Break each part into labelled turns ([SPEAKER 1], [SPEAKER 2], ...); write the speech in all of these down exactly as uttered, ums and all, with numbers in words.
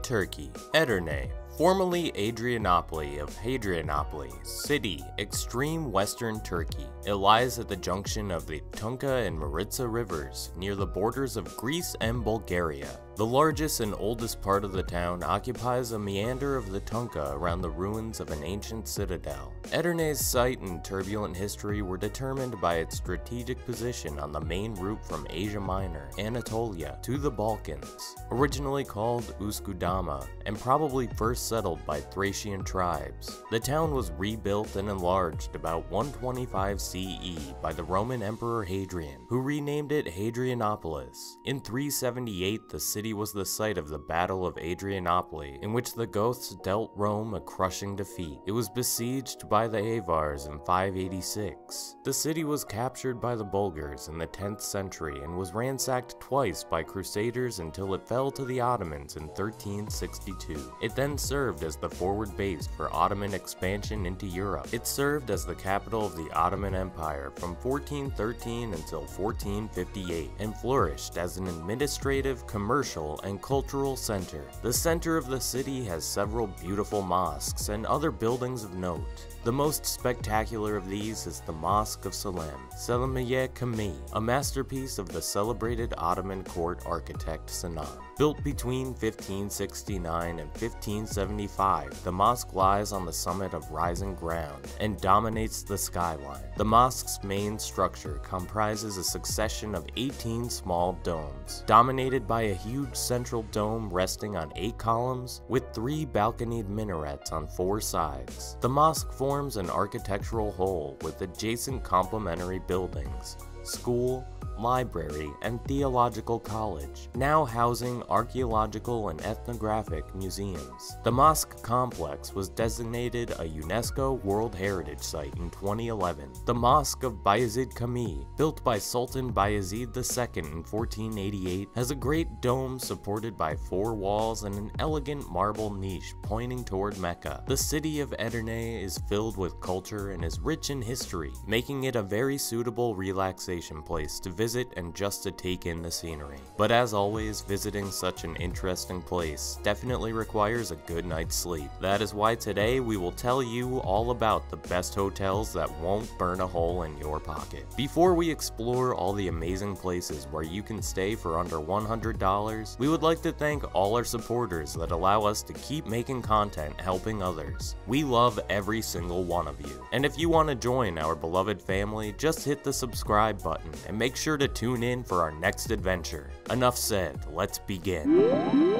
[SPEAKER 1] Edirne, Turkey. Edirne, formerly Adrianople of Hadrianople City, extreme western Turkey. It lies at the junction of the Tunca and Maritsa rivers, near the borders of Greece and Bulgaria. The largest and oldest part of the town occupies a meander of the Tunca around the ruins of an ancient citadel. Edirne's site and turbulent history were determined by its strategic position on the main route from Asia Minor, Anatolia, to the Balkans. Originally called Uskudama, and probably first settled by Thracian tribes, the town was rebuilt and enlarged about one twenty-five C E by the Roman Emperor Hadrian, who renamed it Hadrianopolis. In three seventy-eight, the city was the site of the Battle of Adrianople, in which the Goths dealt Rome a crushing defeat. It was besieged by the Avars in five eighty-six. The city was captured by the Bulgars in the tenth century and was ransacked twice by Crusaders until it fell to the Ottomans in thirteen sixty-two. It then served as the forward base for Ottoman expansion into Europe. It served as the capital of the Ottoman Empire from fourteen thirteen until fourteen fifty-eight and flourished as an administrative, commercial, and cultural center. The center of the city has several beautiful mosques and other buildings of note. The most spectacular of these is the Mosque of Salem, Selimiye Cami, a masterpiece of the celebrated Ottoman court architect Sinan. Built between fifteen sixty-nine and fifteen seventy-five, the mosque lies on the summit of rising ground and dominates the skyline. The mosque's main structure comprises a succession of eighteen small domes, dominated by a huge central dome resting on eight columns with three balconied minarets on four sides. The mosque forms an architectural whole with adjacent complementary buildings, school, library, and theological college, now housing archaeological and ethnographic museums. The mosque complex was designated a UNESCO World Heritage Site in twenty eleven. The Mosque of Bayezid Cami, built by Sultan Bayezid the Second in fourteen eighty-eight, has a great dome supported by four walls and an elegant marble niche pointing toward Mecca. The city of Edirne is filled with culture and is rich in history, making it a very suitable relaxation place to visit and just to take in the scenery. But as always, visiting such an interesting place definitely requires a good night's sleep. That is why today we will tell you all about the best hotels that won't burn a hole in your pocket. Before we explore all the amazing places where you can stay for under one hundred dollars, we would like to thank all our supporters that allow us to keep making content helping others. We love every single one of you. And if you want to join our beloved family, just hit the subscribe button and make sure to tune in for our next adventure. Enough said, let's begin.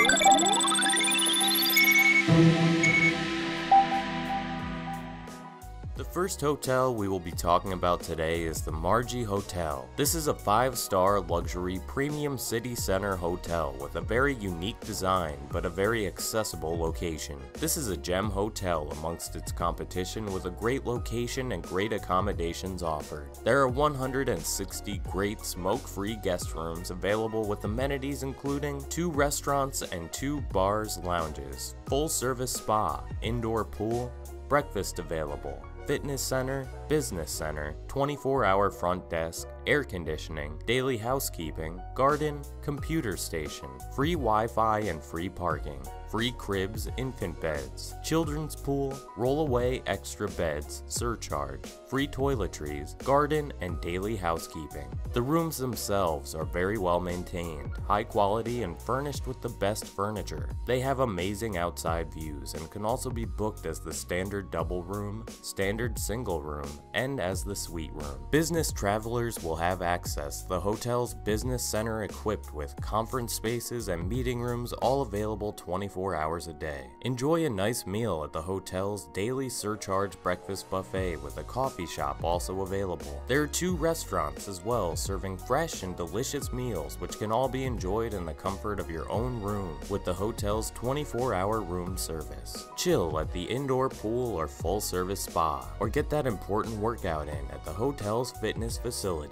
[SPEAKER 1] The first hotel we will be talking about today is the Margi Hotel. This is a five-star luxury premium city center hotel with a very unique design but a very accessible location. This is a gem hotel amongst its competition with a great location and great accommodations offered. There are one hundred sixty great smoke-free guest rooms available with amenities including two restaurants and two bars, lounges, full-service spa, indoor pool, breakfast available, fitness center, business center, twenty-four hour front desk, air conditioning, daily housekeeping, garden, computer station, free Wi-Fi and free parking, free cribs, infant beds, children's pool, roll-away extra beds, surcharge, free toiletries, garden, and daily housekeeping. The rooms themselves are very well maintained, high quality, and furnished with the best furniture. They have amazing outside views and can also be booked as the standard double room, standard single room, and as the suite room. Business travelers will have access to the hotel's business center equipped with conference spaces and meeting rooms, all available twenty-four hours a day. Enjoy a nice meal at the hotel's daily surcharge breakfast buffet with a coffee shop also available. There are two restaurants as well serving fresh and delicious meals which can all be enjoyed in the comfort of your own room with the hotel's twenty-four hour room service. Chill at the indoor pool or full service spa, or get that important workout in at the hotel's fitness facility.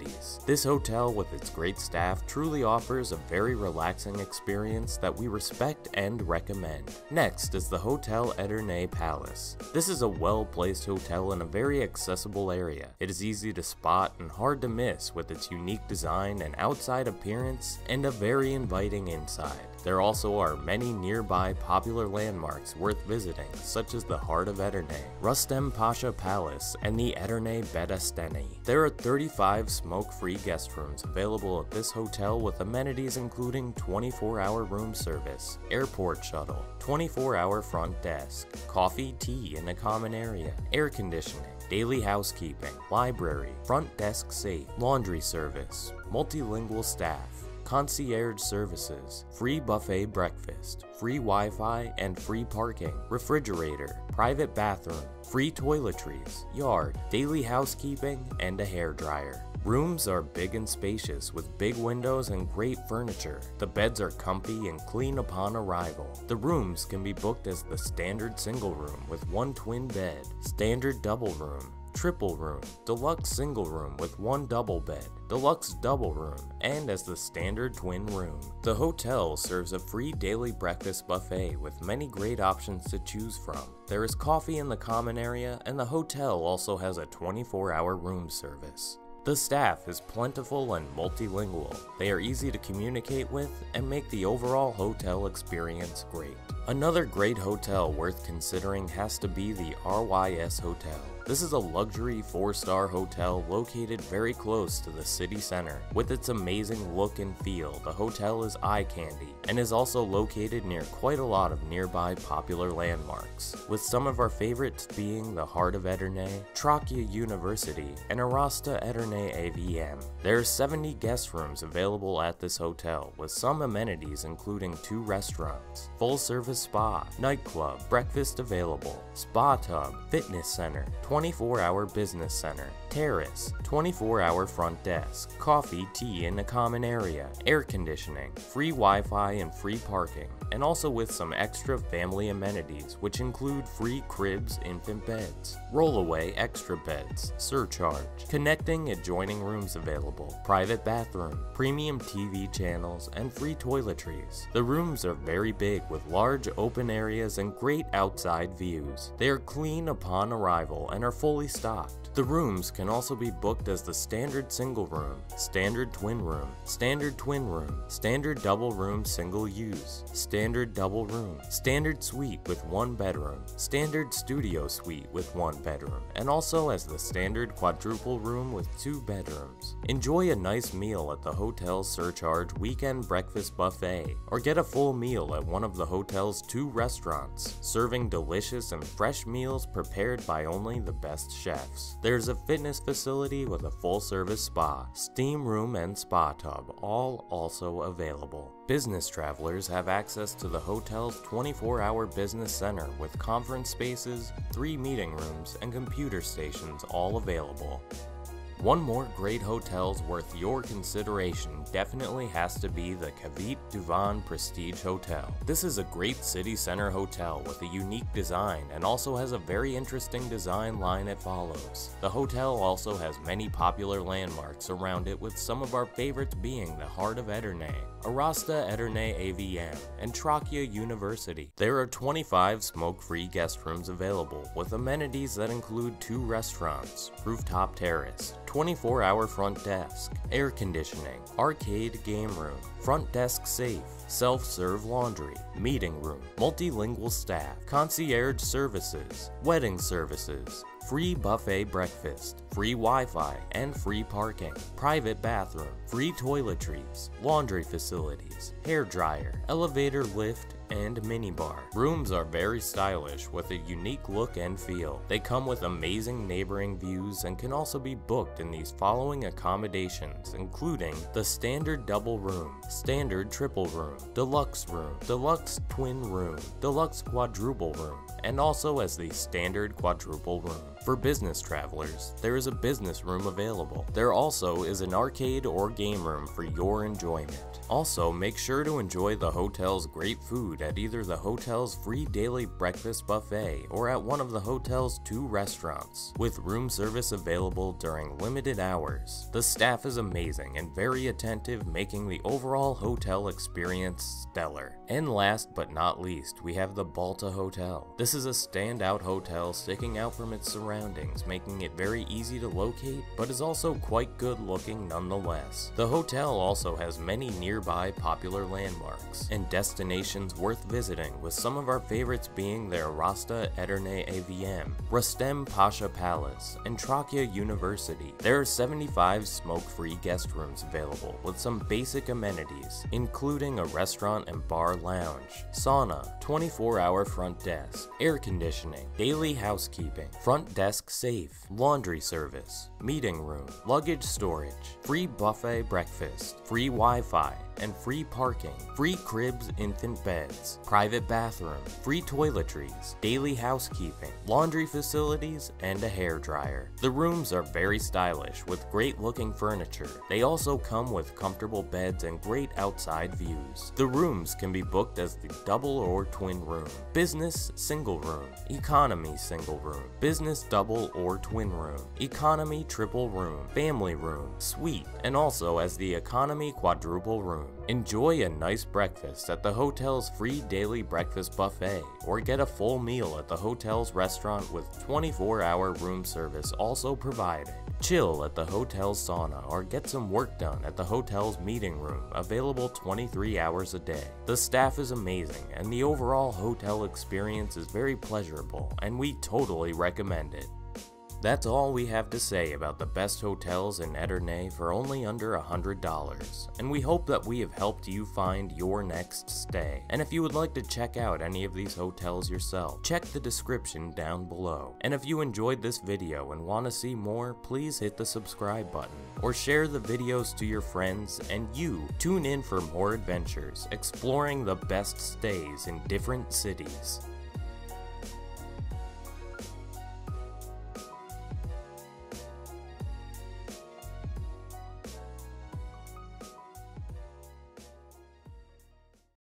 [SPEAKER 1] amenities. This hotel with its great staff truly offers a very relaxing experience that we respect and recommend. Next is the Hotel Edirne Palace. This is a well-placed hotel in a very accessible area. It is easy to spot and hard to miss with its unique design and outside appearance and a very inviting inside. There also are many nearby popular landmarks worth visiting, such as the Heart of Edirne, Rustem Pasha Palace, and the Edirne Bedesteni. There are thirty-five smoke-free guest rooms available at this hotel with amenities including twenty-four hour room service, airport shuttle, twenty-four hour front desk, coffee, tea in a common area, air conditioning, daily housekeeping, library, front desk safe, laundry service, multilingual staff, concierge services, free buffet breakfast, free Wi-Fi and free parking, refrigerator, private bathroom, free toiletries, yard, daily housekeeping, and a hairdryer. Rooms are big and spacious with big windows and great furniture. The beds are comfy and clean upon arrival. The rooms can be booked as the standard single room with one twin bed, standard double room, triple room, deluxe single room with one double bed, deluxe double room, and as the standard twin room. The hotel serves a free daily breakfast buffet with many great options to choose from. There is coffee in the common area, and the hotel also has a twenty-four hour room service. The staff is plentiful and multilingual. They are easy to communicate with and make the overall hotel experience great. Another great hotel worth considering has to be the R Y S Hotel. This is a luxury four star hotel located very close to the city center. With its amazing look and feel, the hotel is eye candy and is also located near quite a lot of nearby popular landmarks, with some of our favorites being the Heart of Edirne, Trakya University, and Arasta Edirne A V M. There are seventy guest rooms available at this hotel, with some amenities including two restaurants, full-service spa, nightclub, breakfast available, spa tub, fitness center, twenty-four hour business center, terrace, twenty-four hour front desk, coffee, tea in a common area, air conditioning, free Wi-Fi and free parking, and also with some extra family amenities which include free cribs, infant beds, rollaway extra beds, surcharge, connecting adjoining rooms available, private bathroom, premium T V channels, and free toiletries. The rooms are very big with large open areas and great outside views. They are clean upon arrival and are fully stocked. The rooms can also be booked as the standard single room, standard twin room, standard twin room, standard double room single use, standard double room, standard suite with one bedroom, standard studio suite with one bedroom, and also as the standard quadruple room with two bedrooms. Enjoy a nice meal at the hotel's surcharge weekend breakfast buffet, or get a full meal at one of the hotel's two restaurants, serving delicious and fresh meals prepared by only the best chefs. There's a fitness facility with a full-service spa, steam room, and spa tub, all also available. Business travelers have access to the hotel's twenty-four hour business center with conference spaces, three meeting rooms, and computer stations all available. One more great hotels worth your consideration definitely has to be the Kavit Duvan Prestige Hotel. This is a great city center hotel with a unique design and also has a very interesting design line it follows. The hotel also has many popular landmarks around it, with some of our favorites being the Heart of Edirne, Arasta Edirne A V M, and Trakya University. There are twenty-five smoke-free guest rooms available with amenities that include two restaurants, rooftop terrace, twenty-four hour front desk, air conditioning, arcade game room, front desk safe, self-serve laundry, meeting room, multilingual staff, concierge services, wedding services, free buffet breakfast, free Wi-Fi and free parking, private bathroom, free toiletries, laundry facilities, hair dryer, elevator lift, and minibar. Rooms are very stylish with a unique look and feel. They come with amazing neighboring views and can also be booked in these following accommodations, including the standard double room, standard triple room, deluxe room, deluxe twin room, deluxe quadruple room, and also as the standard quadruple room. For business travelers, there is a business room available. There also is an arcade or game room for your enjoyment. Also, make sure to enjoy the hotel's great food food at either the hotel's free daily breakfast buffet or at one of the hotel's two restaurants, with room service available during limited hours. The staff is amazing and very attentive, making the overall hotel experience stellar. And last but not least, we have the Balta Hotel. This is a standout hotel sticking out from its surroundings, making it very easy to locate, but is also quite good looking nonetheless. The hotel also has many nearby popular landmarks and destinations worth visiting, with some of our favorites being the Arasta Edirne A V M, Rustem Pasha Palace, and Trakya University. There are seventy-five smoke-free guest rooms available with some basic amenities, including a restaurant and bar lounge, sauna, twenty-four hour front desk, air conditioning, daily housekeeping, front desk safe, laundry service, meeting room, luggage storage, free buffet breakfast, free Wi-Fi, and free parking, free cribs, infant beds, private bathroom, free toiletries, daily housekeeping, laundry facilities, and a hairdryer. The rooms are very stylish with great looking furniture. They also come with comfortable beds and great outside views. The rooms can be booked as the double or twin room, business single room, economy single room, business double or twin room, economy triple room, family room, suite, and also as the economy quadruple room. Enjoy a nice breakfast at the hotel's free daily breakfast buffet, or get a full meal at the hotel's restaurant with twenty-four hour room service also provided. Chill at the hotel's sauna or get some work done at the hotel's meeting room, available twenty-three hours a day. The staff is amazing and the overall hotel experience is very pleasurable, and we totally recommend it. That's all we have to say about the best hotels in Edirne for only under one hundred dollars, and we hope that we have helped you find your next stay. And if you would like to check out any of these hotels yourself, check the description down below. And if you enjoyed this video and want to see more, please hit the subscribe button, or share the videos to your friends, and you tune in for more adventures, exploring the best stays in different cities.